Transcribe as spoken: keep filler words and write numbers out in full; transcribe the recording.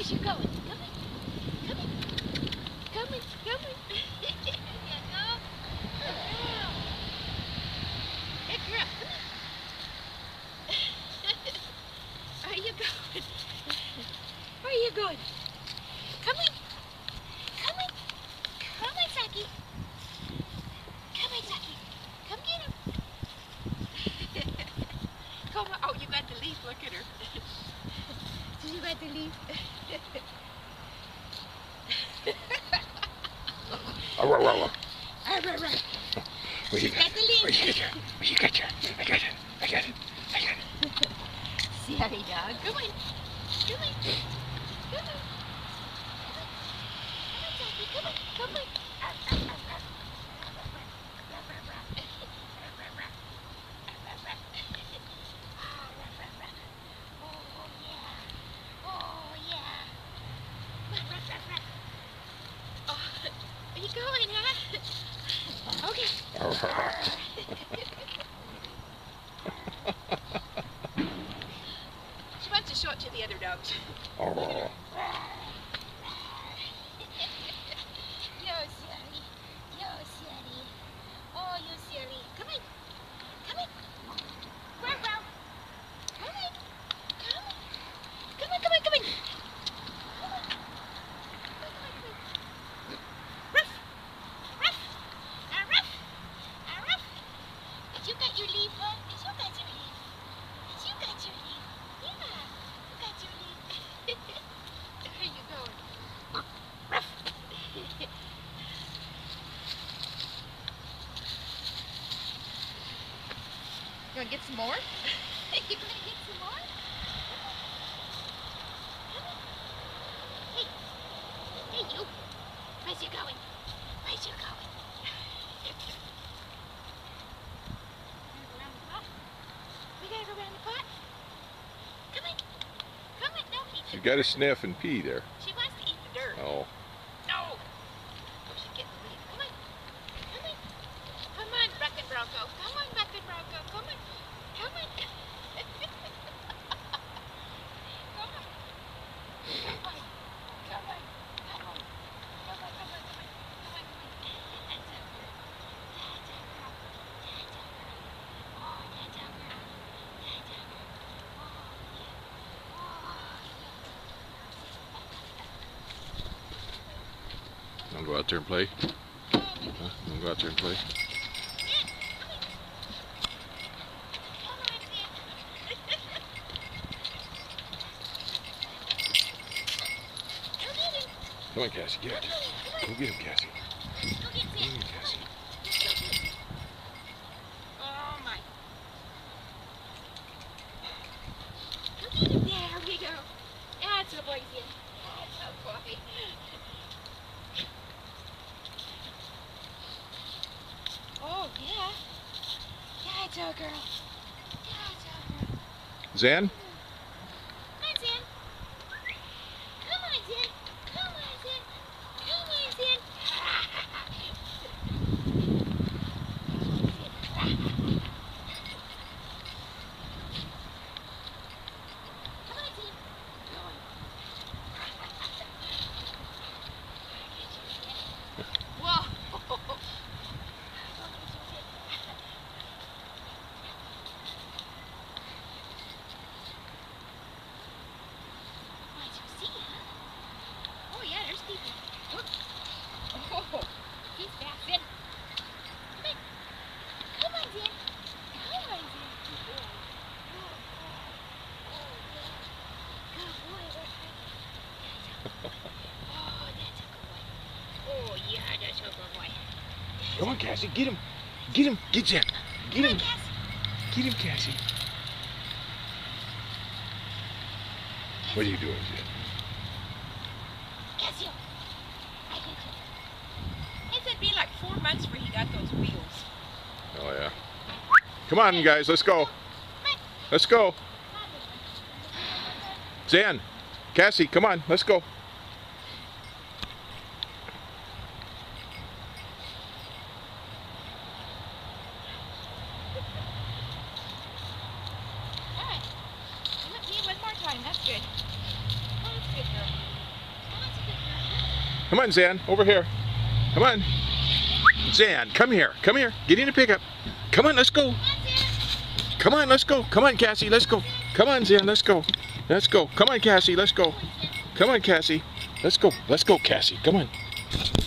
Where's you going? Come on. Come on. Come on. Come on. There you go. Good girl. Good girl. Come on. Where are you going? Where are you going? Come on. Come on. Come on, Saki. Come on, Saki. Come get him. Come on. Oh, you got the leaf. Look at her. Did you got the leaf? Oh, row, row, row. Arr, arr, arr. Where you She's got got the it? leaf. Where you got it? Where you got it? I got it. I got it. I got it. Sorry, dog. Come on. Come on. Come on. Come on, Saki. Come on. Come on. Arr, arr, arr, arr. Oh, yeah. Oh, yeah. Oh, where you going, huh? Okay. She wants to show it to the other dogs. Oh. You're silly. You're silly. Oh, you're silly. Come on. Come on. Wow, wow. Come on. Come on. Come on, come on, come on. Come on. Come on, come on. Ruff. Ruff. Ah, ruff. Ah, ruff. Did you got your leaf on? Did you got your leaf? Did you got your leaf? Yeah. You got your leaf. There you go. Ruff. You want to get some more? You want to get some more? Hey, hey you. Where's you going? Where's you going? Around the pot? We gotta go around the pot? Come on. Come on, no, eat You the got to dirt. sniff and pee there. She wants to eat the dirt. Oh. No. She's getting the leaf. Come on. Come on. Come on, Bucking Bronco. Come on, Bucking Bronco. Come on. Come on. Come on. Come on. Come on. Come on. Come on. Come on. Come on. Come on. Come on. That's a girl. That's a girl. That's a girl. Oh, that's a girl. That's a girl. Oh, yeah. Oh, I'll go out there and play. Huh? I'll go out there and play. Come on, Cassie, get it. Go get him, Cassie. Go get him, Cassie. Oh my. Go get him. There we go. That's a boy, Zin. That's a boy. Oh, yeah. That's a girl. That's a girl. Zan? Come on, Zin. Come on, Zin. Come on, Zin. Come on, Zin. Come on, Zin. Go on. Whoa. Oh, yeah, there's people. Look. Oh, he's fast, Zin. Come on. Come on, Zin. Come on, Zin. Good boy. Good boy. Oh, yeah. Good boy. Oh, that's a good boy. Oh, yeah, that's a good boy. Come on, Cassie, get him. Get him. Get Zan. Get Come him. on, Cass. Get him, Cassie. What are you doing, Zan? Cassio. I get you. It's been like four months where he got those wheels. Oh, yeah. Come on, guys, let's go. Let's go. Zan, Cassie, come on, let's go. All right. One more time. That's good. Oh, that's good, girl. Come on, Zan, over here. Come on. Zan, come here. Come here. Get in the pickup. Come on, let's go. Come on, let's go. Come on, Cassie, let's go. Come on, Zan, let's go. Let's go. Come on, Cassie, let's go. Come on, Cassie. Let's go. Let's go, Cassie. Come on.